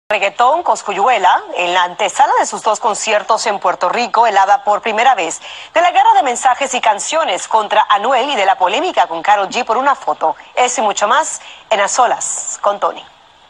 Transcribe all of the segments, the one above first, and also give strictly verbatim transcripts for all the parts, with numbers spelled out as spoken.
Reggaetón Cosculluela, en la antesala de sus dos conciertos en Puerto Rico, él habla por primera vez de la guerra de mensajes y canciones contra Anuel y de la polémica con Karol G por una foto. Eso y mucho más en A Solas con Tony.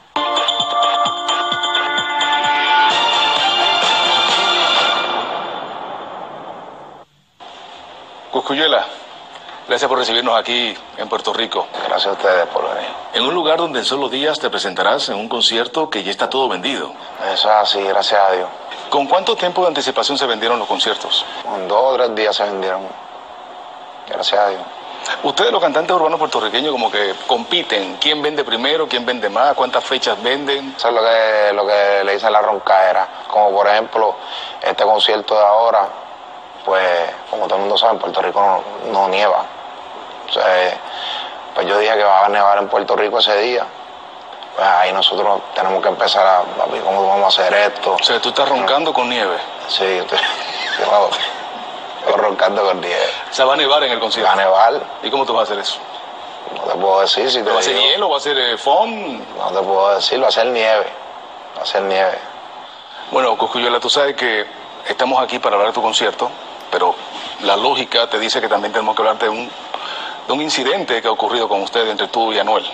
Cosculluela, gracias por recibirnos aquí en Puerto Rico. Gracias a ustedes por venir. En un lugar donde en solo días te presentarás en un concierto que ya está todo vendido. Eso es así, gracias a Dios. ¿Con cuánto tiempo de anticipación se vendieron los conciertos? En dos o tres días se vendieron. Gracias a Dios. Ustedes, los cantantes urbanos puertorriqueños, como que compiten. ¿Quién vende primero? ¿Quién vende más? ¿Cuántas fechas venden? Eso es lo que, lo que le dicen la roncaera. Como por ejemplo, este concierto de ahora, pues como todo el mundo sabe, en Puerto Rico no, no nieva. O sea, pues yo dije que va a nevar en Puerto Rico ese día. Pues ahí nosotros tenemos que empezar a, a ver cómo vamos a hacer esto. O sea, tú estás roncando con nieve. Sí, estoy, estoy, estoy roncando con nieve. O sea, va a nevar en el concierto. Va a nevar. ¿Y cómo tú vas a hacer eso? No te puedo decir si te ¿Va a ser digo. hielo? ¿Va a ser eh, foam? No te puedo decir, va a ser nieve. Va a ser nieve. Bueno, Cosculluela, tú sabes que estamos aquí para hablar de tu concierto, pero la lógica te dice que también tenemos que hablarte de un, de un incidente que ha ocurrido con usted entre tú y Anuel.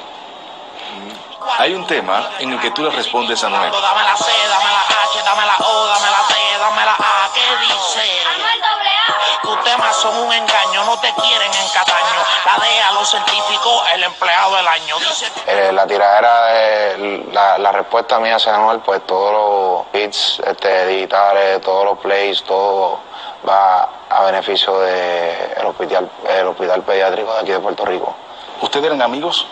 Hay un tema en el que tú le respondes a Anuel. Dame la C, dame la H, dame la O, dame la T, dame la A. ¿Qué dice? Tus temas son un engaño, no te quieren en Cataño. La D E A lo certificó el empleado del año. Dice... Eh, la tiradera, de, la, la respuesta mía hacia Anuel, pues todos los hits este, digitales, todos los plays, todo va a beneficio del hospital, el hospital pediátrico de aquí de Puerto Rico. ¿Ustedes eran amigos?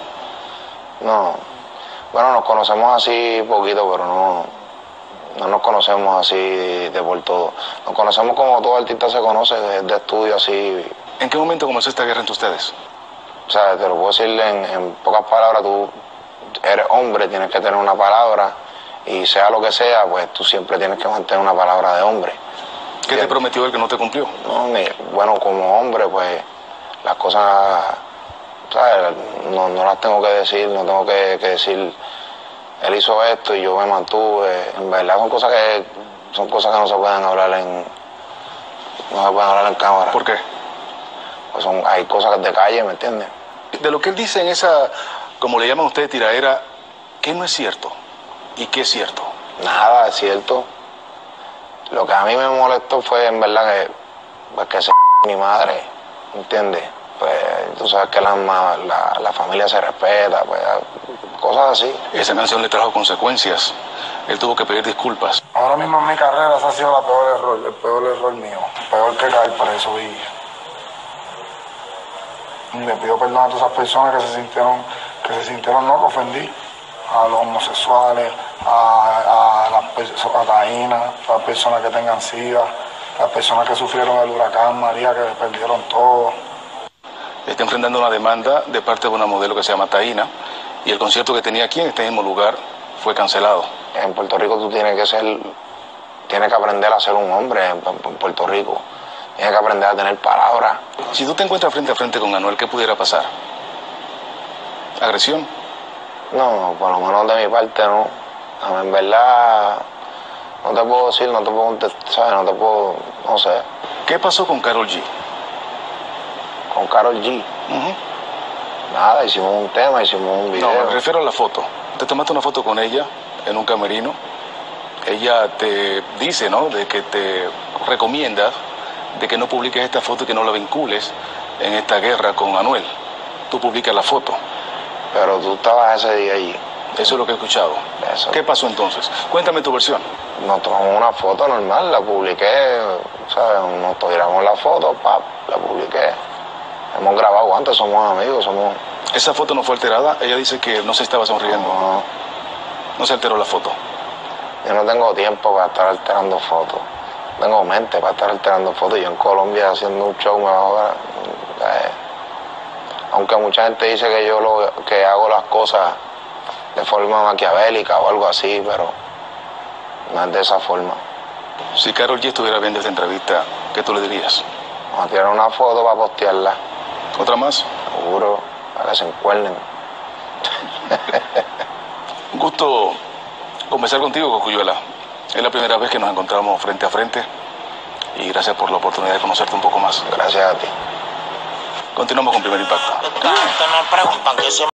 No, bueno, nos conocemos así poquito, pero no, no nos conocemos así de, de por todo. Nos conocemos como todo artista se conoce, de, de estudio así. ¿En qué momento comenzó esta guerra entre ustedes? O sea, te lo puedo decir en, en pocas palabras, tú eres hombre, tienes que tener una palabra, y sea lo que sea, pues tú siempre tienes que mantener una palabra de hombre. ¿Qué te prometió él que no te cumplió? No, ni, bueno, como hombre, pues las cosas, ¿sabes? No, no las tengo que decir, no tengo que, que decir, él hizo esto y yo me mantuve. En verdad son cosas que son cosas que no se pueden hablar en, no se pueden hablar en cámara. ¿Por qué? Pues son, hay cosas de calle, ¿me entiendes? De lo que él dice en esa, como le llaman ustedes, tiradera, ¿qué no es cierto y qué es cierto? Nada es cierto. Lo que a mí me molestó fue, en verdad, que, pues, que se mi madre, ¿entiendes? Pues tú sabes que la, la, la familia se respeta, pues cosas así. Esa canción le trajo consecuencias. Él tuvo que pedir disculpas. Ahora mismo en mi carrera ese ha sido el peor error, el peor error mío, peor que caer preso. Y, y le pido perdón a todas esas personas que se sintieron, que se sintieron no, que ofendí. A los homosexuales, a, a las personas, a Taína, a las personas que tengan SIDA, a las personas que sufrieron el huracán María, que perdieron todo. Está enfrentando una demanda de parte de una modelo que se llama Taína, y el concierto que tenía aquí en este mismo lugar fue cancelado. En Puerto Rico tú tienes que ser, tienes que aprender a ser un hombre en, en Puerto Rico. Tienes que aprender a tener palabras. Si tú te encuentras frente a frente con Anuel, ¿qué pudiera pasar? ¿Agresión? No, por lo menos de mi parte no. A mí, en verdad, no te puedo decir, no te puedo contestar, ¿sabes? No te puedo, no sé. ¿Qué pasó con Karol G? Con Karol G. Uh-huh. Nada, hicimos un tema, hicimos un video. No, me refiero a la foto. Te tomaste una foto con ella en un camerino. Ella te dice, ¿no?, de que te recomienda de que no publiques esta foto y que no la vincules en esta guerra con Anuel. Tú publicas la foto. Pero tú estabas ese día allí. Eso es lo que he escuchado. Eso. ¿Qué pasó entonces? Cuéntame tu versión. Nos tomamos una foto normal, la publiqué, ¿sabes? Nos tiramos la foto, pap, la publiqué. Hemos grabado antes, somos amigos, somos... Esa foto no fue alterada. Ella dice que no se estaba sonriendo. No, No se alteró la foto. yo no tengo tiempo para estar alterando fotos. Tengo mente para estar alterando fotos. Yo en Colombia haciendo un show me ahora... Eh, aunque mucha gente dice que yo lo, que hago las cosas de forma maquiavélica o algo así, pero no es de esa forma. Si Karol G estuviera viendo esta entrevista, ¿qué tú le dirías? Vamos a tirar una foto para postearla. ¿Otra más? Seguro, para que se encuerden. Un gusto conversar contigo, Cosculluela. Es la primera vez que nos encontramos frente a frente y gracias por la oportunidad de conocerte un poco más. Gracias a ti. Continuamos con Primer Impacto. Esta gente me preguntan que si